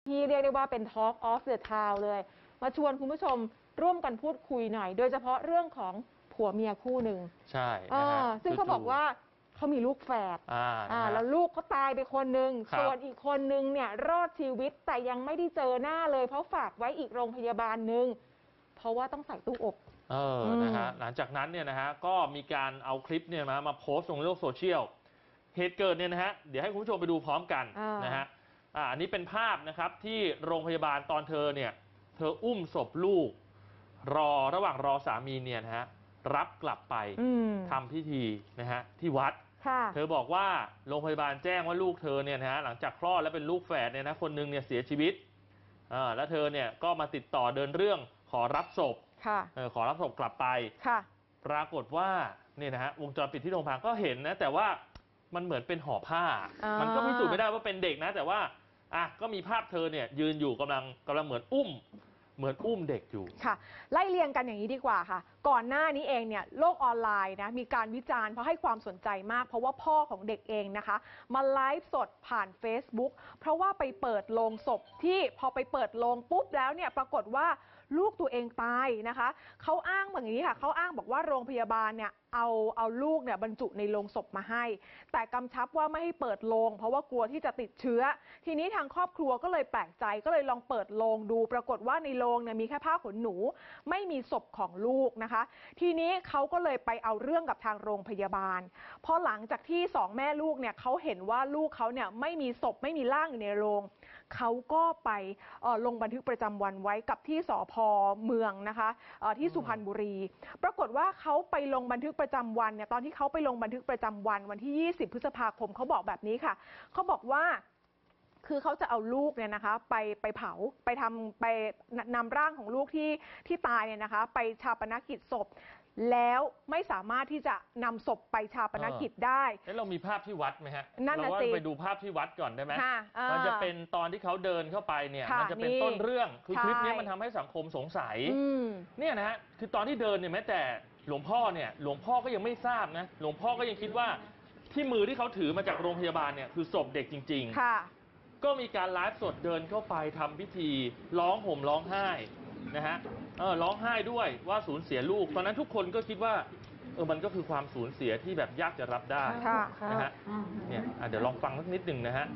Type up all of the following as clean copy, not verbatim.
ที่เรียกได้ว่าเป็น Talk of the Town เลยมาชวนคุณผู้ชมร่วมกันพูดคุยหน่อยโดยเฉพาะเรื่องของผัวเมียคู่หนึ่งใช่นะฮะซึ่งเขาบอกว่าเขามีลูกแฝดแล้วลูกเขาตายไปคนหนึ่งส่วนอีกคนนึงเนี่ยรอดชีวิตแต่ยังไม่ได้เจอหน้าเลยเพราะฝากไว้อีกโรงพยาบาลหนึ่งเพราะว่าต้องใส่ตู้อบนะฮะหลังจากนั้นเนี่ยนะฮะก็มีการเอาคลิปเนี่ยมาโพสต์ลงโลกโซเชียลเหตุเกิดเนี่ยนะฮะเดี๋ยวให้คุณผู้ชมไปดูพร้อมกันนะฮะอันนี้เป็นภาพนะครับที่โรงพยาบาลตอนเธออุ้มศพลูกระหว่างรอสามีเนี่ยนะฮะรับกลับไปทำพิธีนะฮะที่วัดเธอบอกว่าโรงพยาบาลแจ้งว่าลูกเธอเนี่ยนะฮะหลังจากคลอดแล้วเป็นลูกแฝดเนี่ยนะคนนึงเนี่ยเสียชีวิตแล้วเธอเนี่ยก็มาติดต่อเดินเรื่องขอรับศพขอรับศพกลับไปปรากฏว่าเนี่ยนะฮะวงจรปิดที่โรงพยาบาลก็เห็นนะแต่ว่ามันเหมือนเป็นห่อผ้ามันก็พิสูจน์ไม่ได้ว่าเป็นเด็กนะแต่ว่าก็มีภาพเธอเนี่ยยืนอยู่กำลังเหมือนอุ้มเด็กอยู่ค่ะไล่เรียงกันอย่างนี้ดีกว่าค่ะก่อนหน้านี้เองเนี่ยโลกออนไลน์นะมีการวิจารณ์เพราะให้ความสนใจมากเพราะว่าพ่อของเด็กเองนะคะมาไลฟ์สดผ่าน Facebook เพราะว่าไปเปิดโลงศพที่พอไปเปิดโลงปุ๊บแล้วเนี่ยปรากฏว่าลูกตัวเองตายนะคะเขาอ้างแบบนี้ค่ะเขาอ้างบอกว่าโรงพยาบาลเนี่ยเอาลูกเนี่ยบรรจุในโลงศพมาให้แต่กำชับว่าไม่ให้เปิดโลงเพราะว่ากลัวที่จะติดเชื้อทีนี้ทางครอบครัวก็เลยแปลกใจก็เลยลองเปิดโลงดูปรากฏว่าในโลงเนี่ยมีแค่ผ้าขนหนูไม่มีศพของลูกนะคะทีนี้เขาก็เลยไปเอาเรื่องกับทางโรงพยาบาลพอหลังจากที่สองแม่ลูกเนี่ยเขาเห็นว่าลูกเขาเนี่ยไม่มีศพไม่มีร่างอยู่ในโรงเขาก็ไปลงบันทึกประจำวันไว้กับที่สภ.เมืองนะคะที่สุพรรณบุรีปรากฏว่าเขาไปลงบันทึกประจำวันเนี่ยตอนที่เขาไปลงบันทึกประจำวันที่20 พฤษภาคมเขาบอกแบบนี้ค่ะเขาบอกว่าคือเขาจะเอาลูกเนี่ยนะคะไปเผาไปนำร่างของลูกที่ตายเนี่ยนะคะไปชาปนกิจศพแล้วไม่สามารถที่จะนำศพไปชาปนกิจได้เรามีภาพที่วัดไหมฮะเราว่าไปดูภาพที่วัดก่อนได้ไหมมันจะเป็นตอนที่เขาเดินเข้าไปเนี่ยมันจะเป็นต้นเรื่องคือคลิปนี้มันทำให้สังคมสงสัยเนี่ยนะฮะคือตอนที่เดินเนี่ยแม้แต่หลวงพ่อก็ยังไม่ทราบนะหลวงพ่อก็ยังคิดว่าที่มือที่เขาถือมาจากโรงพยาบาลเนี่ยคือศพเด็กจริงๆก็มีการไลฟ์สดเดินเข้าไปทำพิธีร้องห่มร้องไห้นะฮะร้องไห้ด้วยว่าสูญเสียลูกตอนนั้นทุกคนก็คิดว่ามันก็คือความสูญเสียที่แบบยากจะรับได้นะฮะเนี่ยเดี๋ยวลองฟังสักนิดหนึ่งนะฮะ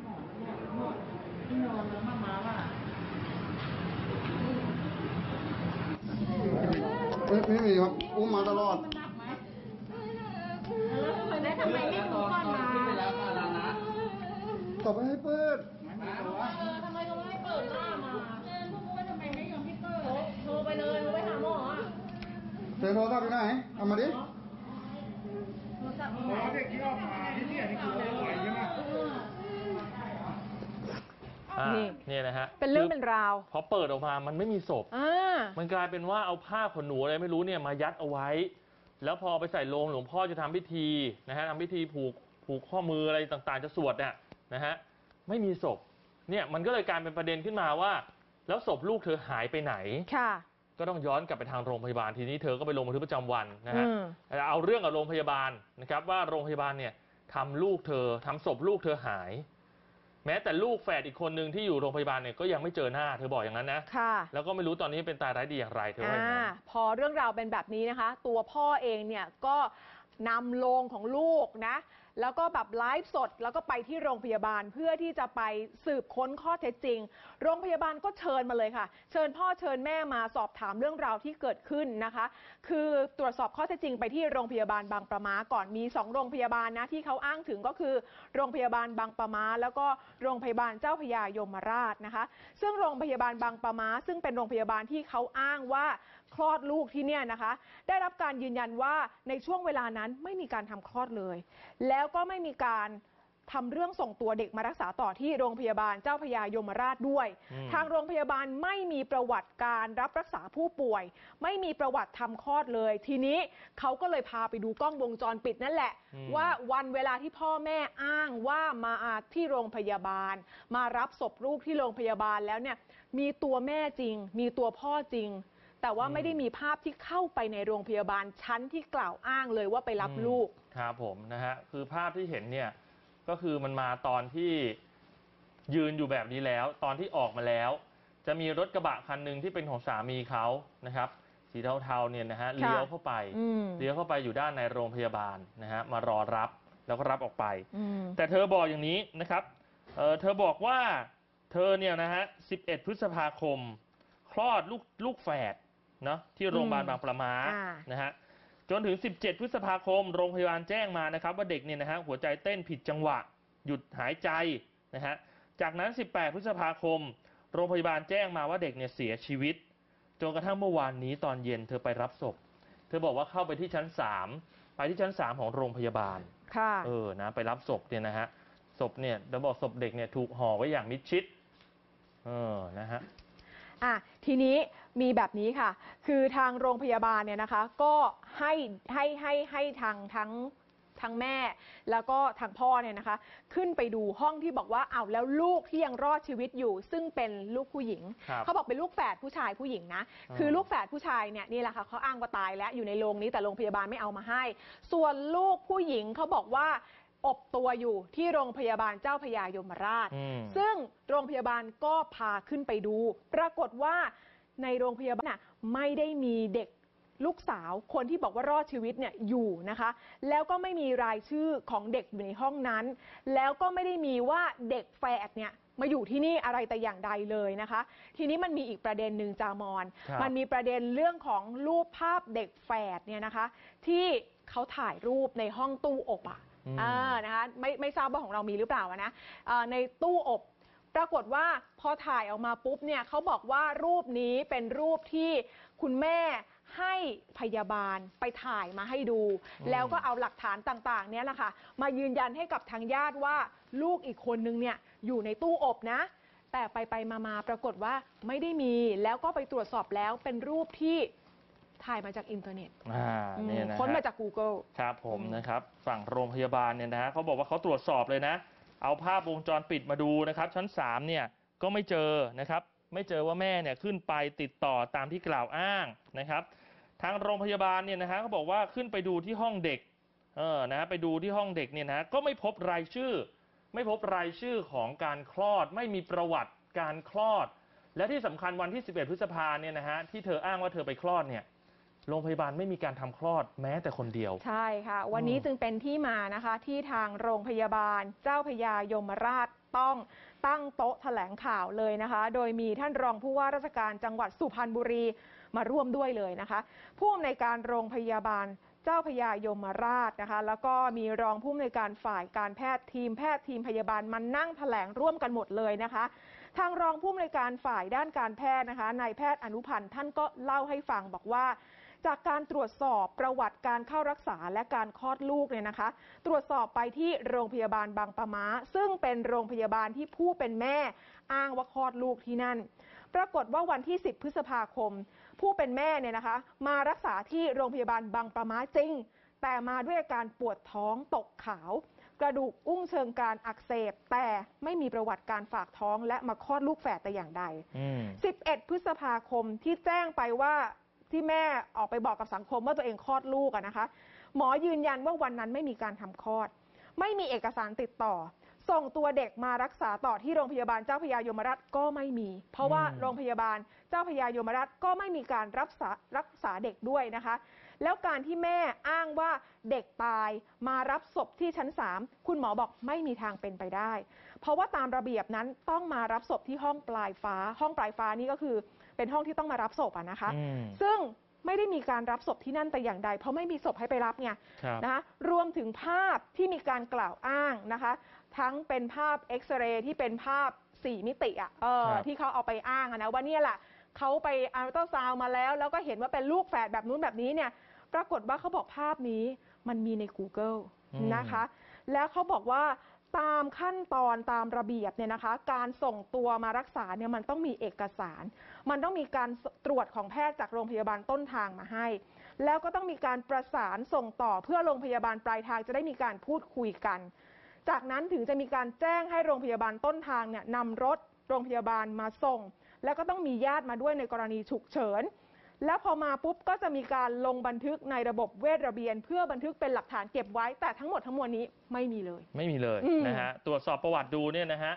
ไม่มีครับอุ้มมาตลอดแล้วทำไมไม่ดูก่อนนะต่อไปให้เปิดทำไมเขาไม่ให้เปิดหน้ามาพวกว่าทำไมไม่ยอมให้เปิดโทรไปเลยไปหาหมอเซ็นโทรศัพท์อยู่ไหนเอามาดิโทรศัพท์มีไหนเด็กที่ออกมาที่นี่คืออะไรใช่ไหมนี่นะฮะเป็นเรื่องเป็นราวพอเปิดออกมามันไม่มีศพมันกลายเป็นว่าเอาผ้าขนหนูอะไรไม่รู้เนี่ยมายัดเอาไว้แล้วพอไปใส่โลงหลวงพ่อจะทำพิธีนะฮะทำพิธีผูกข้อมืออะไรต่างๆจะสวดเนี่ยนะฮะไม่มีศพเนี่ยมันก็เลยกลายเป็นประเด็นขึ้นมาว่าแล้วศพลูกเธอหายไปไหนก็ต้องย้อนกลับไปทางโรงพยาบาลทีนี้เธอก็ไปลงบันทึกประจำวันนะฮะเอาเรื่องกับโรงพยาบาลนะครับว่าโรงพยาบาลเนี่ยทำศพลูกเธอหายแม้แต่ลูกแฝดอีกคนหนึ่งที่อยู่โรงพยาบาลเนี่ยก็ยังไม่เจอหน้าเธอบอกอย่างนั้นนะแล้วก็ไม่รู้ตอนนี้เป็นตายร้ายดีอย่างไรเธอว่าอย่างนั้นพอเรื่องราวเป็นแบบนี้นะคะตัวพ่อเองเนี่ยก็นำโลงของลูกนะแล้วก็แบบไลฟ์สดแล้วก็ไปที่โรงพยาบาลเพื่อที่จะไปสืบค้นข้อเท็จจริงโรงพยาบาลก็เชิญมาเลยค่ะเชิญพ่อเชิญแม่มาสอบถามเรื่องราวที่เกิดขึ้นนะคะคือตรวจสอบข้อเท็จจริงไปที่โรงพยาบาลบางปะม้าก่อนมี2โรงพยาบาลนะที่เขาอ้างถึงก็คือโรงพยาบาลบางปะม้าแล้วก็โรงพยาบาลเจ้าพระยายมราชนะคะซึ่งโรงพยาบาลบางปะม้าซึ่งเป็นโรงพยาบาลที่เขาอ้างว่าคลอดลูกที่เนี่ยนะคะได้รับการยืนยันว่าในช่วงเวลานั้นไม่มีการทำคลอดเลยแล้วก็ไม่มีการทำเรื่องส่งตัวเด็กมารักษาต่อที่โรงพยาบาลเจ้าพระยายมราชด้วยทางโรงพยาบาลไม่มีประวัติการรับรักษาผู้ป่วยไม่มีประวัติทำคลอดเลยทีนี้เขาก็เลยพาไปดูกล้องวงจรปิดนั่นแหละว่าวันเวลาที่พ่อแม่อ้างว่ามาที่โรงพยาบาลมารับศพลูกที่โรงพยาบาลแล้วเนี่ยมีตัวแม่จริงมีตัวพ่อจริงแต่ว่าไม่ได้มีภาพที่เข้าไปในโรงพยาบาลชั้นที่กล่าวอ้างเลยว่าไปรับลูกครับผมนะฮะคือภาพที่เห็นเนี่ยก็คือมันมาตอนที่ยืนอยู่แบบนี้แล้วตอนที่ออกมาแล้วจะมีรถกระบะคันหนึ่งที่เป็นของสามีเขานะครับสีเทาๆเนี่ยนะฮะเลี้ยวเข้าไปอยู่ด้านในโรงพยาบาลนะฮะมารอรับแล้วก็รับออกไปแต่เธอบอกอย่างนี้นะครับเธอบอกว่าเธอเนี่ยนะฮะ11 พฤษภาคมคลอดลูกแฝดนะที่โรงพยาบาลบางปะมานะฮะจนถึง17 พฤษภาคมโรงพยาบาลแจ้งมานะครับว่าเด็กเนี่ยนะฮะหัวใจเต้นผิดจังหวะหยุดหายใจนะฮะจากนั้น18 พฤษภาคมโรงพยาบาลแจ้งมาว่าเด็กเนี่ยเสียชีวิตจนกระทั่งเมื่อวานนี้ตอนเย็นเธอไปรับศพเธอบอกว่าเข้าไปที่ชั้น3ไปที่ชั้น3ของโรงพยาบาลค่ะนะไปรับศพเนี่ยนะฮะศพเนี่ยเราบอกศพเด็กเนี่ยถูกห่อไว้อย่างมิดชิดนะฮะทีนี้มีแบบนี้ค่ะคือทางโรงพยาบาลเนี่ยนะคะก็ให้ทั้งแม่แล้วก็ทางพ่อเนี่ยนะคะขึ้นไปดูห้องที่บอกว่าอ้าวแล้วลูกที่ยังรอดชีวิตอยู่ซึ่งเป็นลูกผู้หญิงเขาบอกเป็นลูกแฝดผู้ชายผู้หญิงนะคือลูกแฝดผู้ชายเนี่ยนี่แหละค่ะเขาอ้างว่าตายแล้วอยู่ในโรงนี้แต่โรงพยาบาลไม่เอามาให้ส่วนลูกผู้หญิงเขาบอกว่าอบตัวอยู่ที่โรงพยาบาลเจ้าพระยายมราชซึ่งโรงพยาบาลก็พาขึ้นไปดูปรากฏว่าในโรงพยาบาลไม่ได้มีเด็กลูกสาวคนที่บอกว่ารอดชีวิตเนี่ยอยู่นะคะแล้วก็ไม่มีรายชื่อของเด็กอยู่ในห้องนั้นแล้วก็ไม่ได้มีว่าเด็กแฝดเนี่ยมาอยู่ที่นี่อะไรแต่อย่างใดเลยนะคะทีนี้มันมีอีกประเด็นหนึ่งจามอนมันมีประเด็นเรื่องของรูปภาพเด็กแฝดเนี่ยนะคะที่เขาถ่ายรูปในห้องตู้อบนะคะไม่ทราบว่าของเรามีหรือเปล่านะในตู้อบปรากฏว่าพอถ่ายออกมาปุ๊บเนี่ยเขาบอกว่ารูปนี้เป็นรูปที่คุณแม่ให้พยาบาลไปถ่ายมาให้ดูแล้วก็เอาหลักฐานต่างๆเนี่ยแหละค่ะมายืนยันให้กับทางญาติว่าลูกอีกคนนึงเนี่ยอยู่ในตู้อบนะแต่ไปมาปรากฏว่าไม่ได้มีแล้วก็ไปตรวจสอบแล้วเป็นรูปที่ถ่ายมาจากอินเทอร์เน็ตค้นมาจาก Google ครับผมนะครับฝั่งโรงพยาบาลเนี่ยนะเขาบอกว่าเขาตรวจสอบเลยนะเอาภาพวงจรปิดมาดูนะครับชั้น3เนี่ยก็ไม่เจอนะครับไม่เจอว่าแม่เนี่ยขึ้นไปติดต่อตามที่กล่าวอ้างนะครับทางโรงพยาบาลเนี่ยนะฮะเขาบอกว่าขึ้นไปดูที่ห้องเด็กนะไปดูที่ห้องเด็กเนี่ยนะก็ไม่พบรายชื่อของการคลอดไม่มีประวัติการคลอดและที่สำคัญวันที่11 พฤษภาคมเนี่ยนะฮะที่เธออ้างว่าเธอไปคลอดเนี่ยโรงพยาบาลไม่มีการทำคลอดแม้แต่คนเดียวใช่ค่ะวันนี้จึงเป็นที่มานะคะที่ทางโรงพยาบาลเจ้าพระยายมราชต้องตั้งโต๊ะแถลงข่าวเลยนะคะโดยมีท่านรองผู้ว่าราชการจังหวัดสุพรรณบุรีมาร่วมด้วยเลยนะคะผู้อำนวยการโรงพยาบาลเจ้าพระยายมราชนะคะแล้วก็มีรองผู้อำนวยการฝ่ายการแพทย์ทีมพยาบาลมานั่งแถลงร่วมกันหมดเลยนะคะทางรองผู้อำนวยการฝ่ายด้านการแพทย์นะคะนายแพทย์อนุพันธ์ท่านก็เล่าให้ฟังบอกว่าจากการตรวจสอบประวัติการเข้ารักษาและการคลอดลูกเนี่ยนะคะตรวจสอบไปที่โรงพยาบาลบางปะม้าซึ่งเป็นโรงพยาบาลที่ผู้เป็นแม่อ้างว่าคลอดลูกที่นั่นปรากฏว่าวันที่10 พฤษภาคมผู้เป็นแม่เนี่ยนะคะมารักษาที่โรงพยาบาลบางปะม้าจริงแต่มาด้วยอาการปวดท้องตกขาวกระดูกอุ้งเชิงกรานอักเสบแต่ไม่มีประวัติการฝากท้องและมาคลอดลูกแฝดแต่อย่างใด11 พฤษภาคมที่แจ้งไปว่าที่แม่ออกไปบอกกับสังคมว่าตัวเองคลอดลูกนะคะหมอยืนยันว่าวันนั้นไม่มีการทำคลอดไม่มีเอกสารติดต่อส่งตัวเด็กมารักษาต่อที่โรงพยาบาลเจ้าพระยายมราชก็ไม่มีเพราะว่าโรงพยาบาลเจ้าพระยายมราชก็ไม่มีการรักษาเด็กด้วยนะคะแล้วการที่แม่อ้างว่าเด็กตายมารับศพที่ชั้น3คุณหมอบอกไม่มีทางเป็นไปได้เพราะว่าตามระเบียบนั้นต้องมารับศพที่ห้องปลายฟ้านี่ก็คือเป็นห้องที่ต้องมารับศพนะคะซึ่งไม่ได้มีการรับศพที่นั่นแต่อย่างใดเพราะไม่มีศพให้ไปรับไงนะคะรวมถึงภาพที่มีการกล่าวอ้างนะคะทั้งเป็นภาพเอ็กซเรย์ที่เป็นภาพ4 มิติที่เขาเอาไปอ้างนะว่าเนี่ยแหละเขาไปอัลตราซาวด์มาแล้วก็เห็นว่าเป็นลูกแฝดแบบนู้นแบบนี้เนี่ยปรากฏว่าเขาบอกภาพนี้มันมีใน Google นะคะแล้วเขาบอกว่าตามขั้นตอนตามระเบียบเนี่ยนะคะการส่งตัวมารักษาเนี่ยมันต้องมีเอกสารมันต้องมีการตรวจของแพทย์จากโรงพยาบาลต้นทางมาให้แล้วก็ต้องมีการประสานส่งต่อเพื่อโรงพยาบาลปลายทางจะได้มีการพูดคุยกันจากนั้นถึงจะมีการแจ้งให้โรงพยาบาลต้นทางเนี่ยนำรถโรงพยาบาลมาส่งแล้วก็ต้องมีญาติมาด้วยในกรณีฉุกเฉินแล้วพอมาปุ๊บก็จะมีการลงบันทึกในระบบเวชระเบียนเพื่อบันทึกเป็นหลักฐานเก็บไว้แต่ทั้งหมดทั้งมวลนี้ไม่มีเลยนะฮะตรวจสอบประวัติดูเนี่ยนะฮะ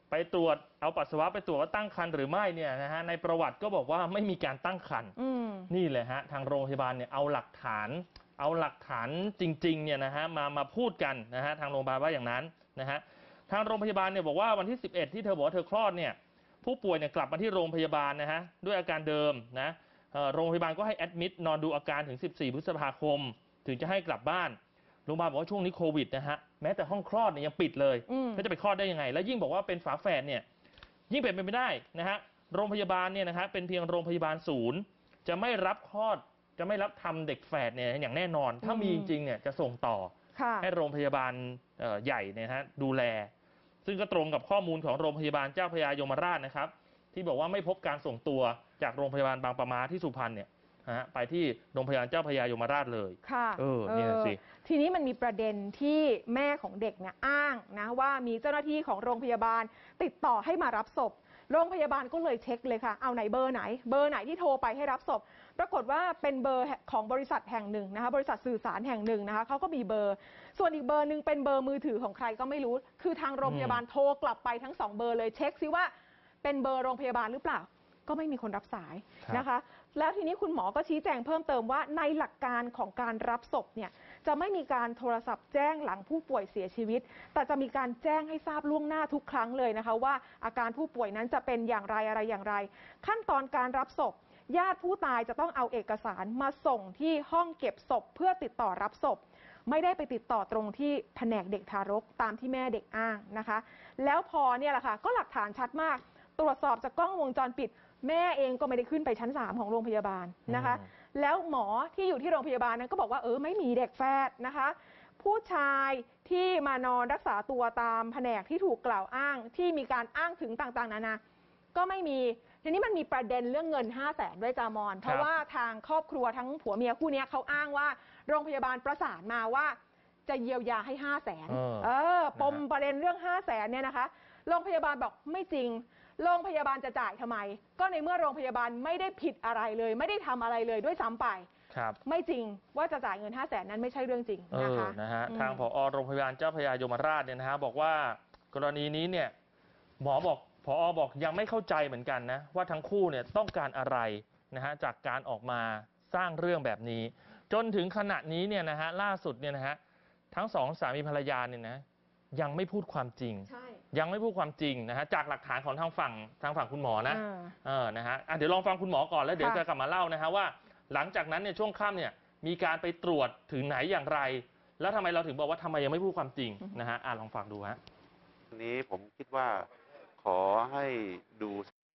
ไปตรวจเอาปัสสาวะไปตรวจว่าตั้งครรภ์หรือไม่เนี่ยนะฮะในประวัติก็บอกว่าไม่มีการตั้งครรภ์นี่เลยฮะทางโรงพยาบาลเนี่ยเอาหลักฐานจริงๆเนี่ยนะฮะมาพูดกันนะฮะทางโรงพยาบาลว่าอย่างนั้นนะฮะทางโรงพยาบาลเนี่ยบอกว่าวันที่11ที่เธอบอกว่าเธอคลอดเนี่ยผู้ป่วยเนี่ยกลับมาที่โรงพยาบาลนะฮะด้วยอาการเดิมนะโรงพยาบาลก็ให้แอดมิดนอนดูอาการถึง14พฤษภาคมถึงจะให้กลับบ้านโรงพยาบาลบอกว่าช่วงนี้โควิดนะฮะแม้แต่ห้องคลอดเนี่ยยังปิดเลยเขาจะไปคลอดได้ยังไงแล้วยิ่งบอกว่าเป็นฝาแฝดเนี่ยยิ่งเป็นไปไม่ได้นะฮะโรงพยาบาลเนี่ยนะฮะเป็นเพียงโรงพยาบาลศูนย์จะไม่รับคลอดจะไม่รับทำเด็กแฝดเนี่ยอย่างแน่นอนถ้ามีจริงเนี่ยจะส่งต่อให้โรงพยาบาลใหญ่เนี่ยฮะดูแลซึ่งก็ตรงกับข้อมูลของโรงพยาบาลเจ้าพระยายมราชนะครับที่บอกว่าไม่พบการส่งตัวจากโรงพยาบาลบางปะมาที่สุพรรณเนี่ยไปที่โรงพยาบาลเจ้าพระยายมราชเลยค่ะเนี่ยสิทีนี้มันมีประเด็นที่แม่ของเด็กเนี่ยอ้างนะว่ามีเจ้าหน้าที่ของโรงพยาบาลติดต่อให้มารับศพโรงพยาบาลก็เลยเช็คเลยค่ะเอาไหนเบอร์ไหนที่โทรไปให้รับศพปรากฏว่าเป็นเบอร์ของบริษัทแห่งหนึ่งนะคะบริษัทสื่อสารแห่งหนึ่งนะคะเขาก็มีเบอร์ส่วนอีกเบอร์หนึ่งเป็นเบอร์มือถือของใครก็ไม่รู้คือทางโรงพยาบาลโทรกลับไปทั้ง2เบอร์เลยเช็คซิว่าเป็นเบอร์โรงพยาบาลหรือเปล่าก็ไม่มีคนรับสายนะคะแล้วทีนี้คุณหมอก็ชี้แจงเพิ่มเติมว่าในหลักการของการรับศพเนี่ยจะไม่มีการโทรศัพท์แจ้งหลังผู้ป่วยเสียชีวิตแต่จะมีการแจ้งให้ทราบล่วงหน้าทุกครั้งเลยนะคะว่าอาการผู้ป่วยนั้นจะเป็นอย่างไรอะไรอย่างไรขั้นตอนการรับศพญาติผู้ตายจะต้องเอาเอกสารมาส่งที่ห้องเก็บศพเพื่อติดต่อรับศพไม่ได้ไปติดต่อตรงที่แผนกเด็กทารกตามที่แม่เด็กอ้างนะคะแล้วพอเนี่ยแหละค่ะก็หลักฐานชัดมากตรวจสอบจากกล้องวงจรปิดแม่เองก็ไม่ได้ขึ้นไปชั้น3ของโรงพยาบาลนะคะแล้วหมอที่อยู่ที่โรงพยาบาลนั้นก็บอกว่าไม่มีเด็กแฝดนะคะผู้ชายที่มานอนรักษาตัวตามแผนกที่ถูกกล่าวอ้างที่มีการอ้างถึงต่างๆนานาก็ไม่มีทีนี้มันมีประเด็นเรื่องเงิน500,000ด้วยจามอนเพราะว่าทางครอบครัวทั้งผัวเมียคู่นี้เขาอ้างว่าโรงพยาบาลประสานมาว่าจะเยียวยาให้500,000ปมประเด็นเรื่อง500,000เนี่ยนะคะโรงพยาบาลบอกไม่จริงโรงพยาบาลจะจ่ายทำไมก็ในเมื่อโรงพยาบาลไม่ได้ผิดอะไรเลยไม่ได้ทำอะไรเลยด้วยซ้ำไปไม่จริงว่าจะจ่ายเงิน500,000นั้นไม่ใช่เรื่องจริงนะคะทางผอ.โรงพยาบาลเจ้าพระยายมราชเนี่ยนะฮะบอกว่ากรณีนี้เนี่ยผอ.บอกยังไม่เข้าใจเหมือนกันนะว่าทั้งคู่เนี่ยต้องการอะไรนะฮะจากการออกมาสร้างเรื่องแบบนี้จนถึงขณะนี้เนี่ยนะฮะล่าสุดเนี่ยนะฮะทั้งสองสามีภรรยาเนี่ยนะยังไม่พูดความจริงยังไม่พูดความจริงนะฮะจากหลักฐานของทางฝั่งคุณหมอนะนะฮะเดี๋ยวลองฟังคุณหมอก่อนแล้วเดี๋ยวจะกลับมาเล่านะฮะว่าหลังจากนั้นเนี่ยช่วงค่ำเนี่ยมีการไปตรวจถึงไหนอย่างไรแล้วทำไมเราถึงบอกว่าทำไมยังไม่พูดความจริงนะฮะลองฟังดูฮะวันนี้ผมคิดว่าขอให้ดู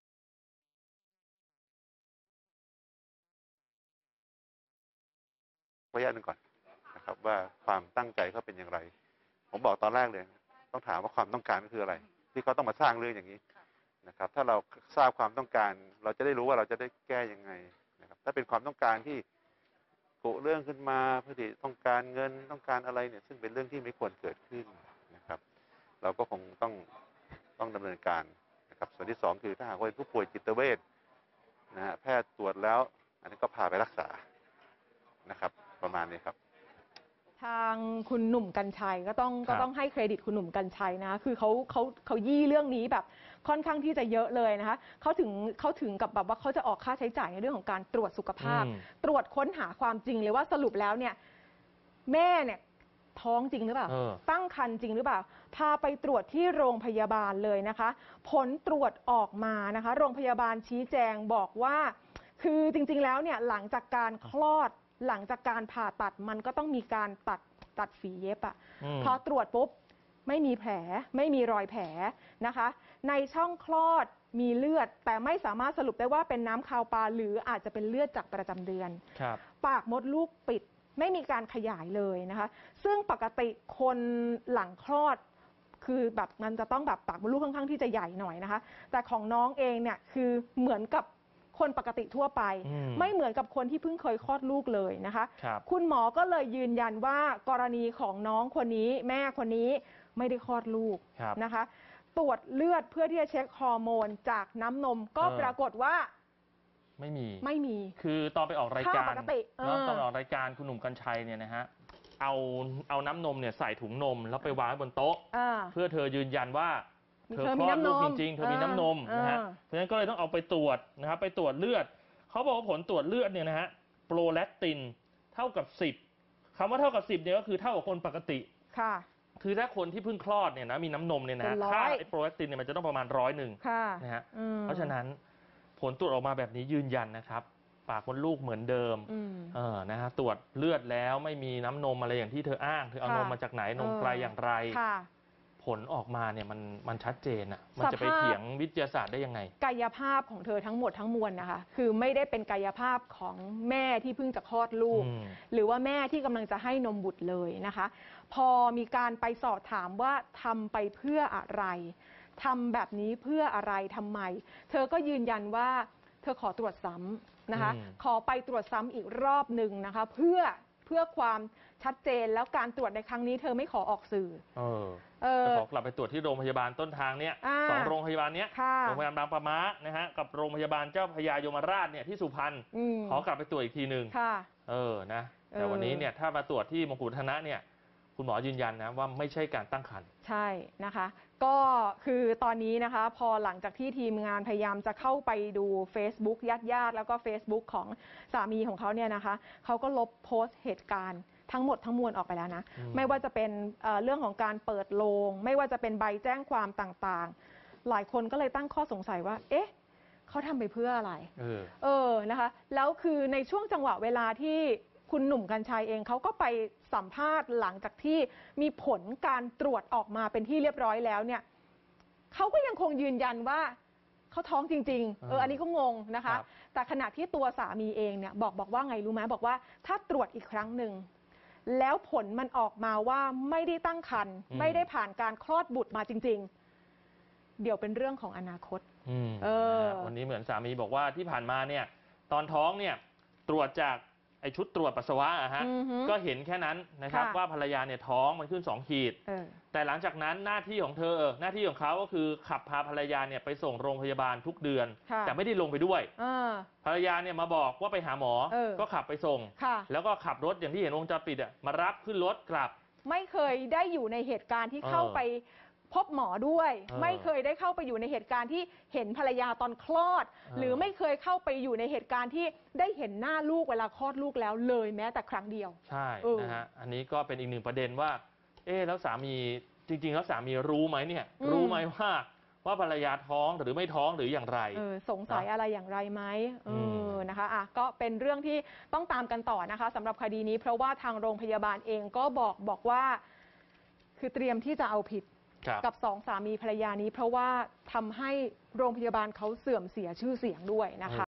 ระยะหนึ่งก่อนนะครับว่าความตั้งใจเขาเป็นอย่างไรผมบอกตอนแรกเลยต้องถามว่าความต้องการก็คืออะไรที่เขาต้องมาสร้างเรื่องอย่างนี้นะครับถ้าเราทราบความต้องการเราจะได้รู้ว่าเราจะได้แก้ยังไงนะครับถ้าเป็นความต้องการที่กุเรื่องขึ้นมาเพื่อที่ต้องการเงินต้องการอะไรเนี่ยซึ่งเป็นเรื่องที่ไม่ควรเกิดขึ้นนะครับเราก็คงต้องดำเนินการนะครับส่วนที่2คือถ้าหากว่าเป็นผู้ป่วยจิตเวชนะฮะแพทย์ตรวจแล้วอันนี้ก็พาไปรักษานะครับประมาณนี้ครับทางคุณหนุ่มกรรชัยก็ต้องให้เครดิตคุณหนุ่มกรรชัยนะคือเขายี่เรื่องนี้แบบค่อนข้างที่จะเยอะเลยนะคะเขาถึงกับแบบว่าเขาจะออกค่าใช้จ่ายในเรื่องของการตรวจสุขภาพตรวจค้นหาความจริงเลยว่าสรุปแล้วเนี่ยแม่เนี่ยท้องจริงหรือเปล่าตั้งครรภ์จริงหรือเปล่าพาไปตรวจที่โรงพยาบาลเลยนะคะผลตรวจออกมานะคะโรงพยาบาลชี้แจงบอกว่าคือจริงๆแล้วเนี่ยหลังจากการคลอดหลังจากการผ่าตัดมันก็ต้องมีการตัดฝีเย็บพอตรวจปุ๊บไม่มีแผลไม่มีรอยแผลนะคะในช่องคลอดมีเลือดแต่ไม่สามารถสรุปได้ว่าเป็นน้ำคาวปลาหรืออาจจะเป็นเลือดจากประจำเดือนปากมดลูกปิดไม่มีการขยายเลยนะคะซึ่งปกติคนหลังคลอดคือแบบมันจะต้องแบบปากมดลูกค่อนข้างที่จะใหญ่หน่อยนะคะแต่ของน้องเองเนี่ยคือเหมือนกับคนปกติทั่วไปไม่เหมือนกับคนที่เพิ่งเคยคลอดลูกเลยนะคะคุณหมอก็เลยยืนยันว่ากรณีของน้องคนนี้แม่คนนี้ไม่ได้คลอดลูกนะคะตรวจเลือดเพื่อที่จะเช็คฮอร์โมนจากน้ำนมก็ปรากฏว่าไม่มีคือตอนไปออกรายการตอนออกรายการคุณหนุ่มกรรชัยเนี่ยนะฮะเอาน้ำนมเนี่ยใส่ถุงนมแล้วไปวางไว้บนโต๊ะเพื่อเธอยืนยันว่าเธอคลอดลูกจริงๆเธอมีน้ำนมนะฮะเพราะฉะนั้นก็เลยต้องเอาไปตรวจนะครับไปตรวจเลือดเขาบอกว่าผลตรวจเลือดเนี่ยนะฮะโปรแลคตินเท่ากับ10คำว่าเท่ากับ10เนี่ยก็คือเท่ากับคนปกติค่ะคือถ้าคนที่เพิ่งคลอดเนี่ยนะมีน้ำนมเนี่ยนะค่าไอ้โปรแลคตินเนี่ยมันจะต้องประมาณ100นะฮะเพราะฉะนั้นผลตรวจออกมาแบบนี้ยืนยันนะครับปากมดลูกเหมือนเดิมนะฮะตรวจเลือดแล้วไม่มีน้ำนมอะไรอย่างที่เธออ้างเธอเอานมมาจากไหนนมใครอย่างไรผลออกมาเนี่ยมันชัดเจนอ่ะมันจะไปเถียงวิทยาศาสตร์ได้ยังไงกายภาพของเธอทั้งหมดทั้งมวลนะคะคือไม่ได้เป็นกายภาพของแม่ที่เพิ่งจะคลอดลูกหรือว่าแม่ที่กำลังจะให้นมบุตรเลยนะคะพอมีการไปสอบถามว่าทำไปเพื่ออะไรทำแบบนี้เพื่ออะไรทำไมเธอก็ยืนยันว่าเธอขอตรวจซ้ำนะคะขอไปตรวจซ้ำอีกรอบหนึ่งนะคะเพื่อความชัดเจนแล้วการตรวจในครั้งนี้เธอไม่ขอออกสื่อขอกลับไปตรวจที่โรงพยาบาลต้นทางเนี่ย2โรงพยาบาลเนี้ยโรงพยาบาลบางปะมะนะฮะกับโรงพยาบาลเจ้าพระยายมราชเนี่ยที่สุพรรณขอกลับไปตรวจอีกทีหนึ่งนะแต่วันนี้เนี่ยถ้ามาตรวจที่มงกุฎวัฒนะเนี่ยคุณหมอยืนยันนะว่าไม่ใช่การตั้งครรภ์ใช่นะคะก็คือตอนนี้นะคะพอหลังจากที่ทีมงานพยายามจะเข้าไปดู Facebook ญาติแล้วก็ Facebook ของสามีของเขาเนี่ยนะคะเขาก็ลบโพสต์เหตุการณ์ทั้งหมดทั้งมวลออกไปแล้วนะไม่ว่าจะเป็นเรื่องของการเปิดโลงไม่ว่าจะเป็นใบแจ้งความต่างๆหลายคนก็เลยตั้งข้อสงสัยว่าเอ๊ะเขาทำไปเพื่ออะไรนะคะแล้วคือในช่วงจังหวะเวลาที่คุณหนุ่มกรรชัยเองเขาก็ไปสัมภาษณ์หลังจากที่มีผลการตรวจออกมาเป็นที่เรียบร้อยแล้วเนี่ยเขาก็ยังคงยืนยันว่าเขาท้องจริงๆอันนี้ก็งงนะคะแต่ขณะที่ตัวสามีเองเนี่ยบอกว่าไงรู้ไหมบอกว่าถ้าตรวจอีกครั้งหนึ่งแล้วผลมันออกมาว่าไม่ได้ตั้งครรภ์ไม่ได้ผ่านการคลอดบุตรมาจริงๆเดี๋ยวเป็นเรื่องของอนาคตวันนี้เหมือนสามีบอกว่าที่ผ่านมาเนี่ยตอนท้องเนี่ยตรวจจากไอชุดตรวจปัสสาวะก็เห็นแค่นั้นนะครับว่าภรรยาเนี่ยท้องมันขึ้น2 ขีดแต่หลังจากนั้นหน้าที่ของเขาก็คือขับพาภรรยาเนี่ยไปส่งโรงพยาบาลทุกเดือนแต่ไม่ได้ลงไปด้วยภรรยาเนี่ยมาบอกว่าไปหาหมอก็ขับไปส่งแล้วก็ขับรถอย่างที่เห็นวงจรปิดมารับขึ้นรถกลับไม่เคยได้อยู่ในเหตุการณ์ที่เข้าไปพบหมอด้วยไม่เคยได้เข้าไปอยู่ในเหตุการณ์ที่เห็นภรรยาตอนคลอดหรือไม่เคยเข้าไปอยู่ในเหตุการณ์ที่ได้เห็นหน้าลูกเวลาคลอดลูกแล้วเลยแม้แต่ครั้งเดียวใช่นะฮะอันนี้ก็เป็นอีกหนึ่งประเด็นว่าแล้วสามีจริงๆแล้วสามีรู้ไหมเนี่ยรู้ไหมว่าภรรยาท้องหรือไม่ท้องหรืออย่างไรสงสัยอะไรอย่างไรไหมนะคะก็เป็นเรื่องที่ต้องตามกันต่อนะคะสำหรับคดีนี้เพราะว่าทางโรงพยาบาลเองก็บอกว่าคือเตรียมที่จะเอาผิดกับ2 สามีภรรยานี้เพราะว่าทำให้โรงพยาบาลเขาเสื่อมเสียชื่อเสียงด้วยนะคะ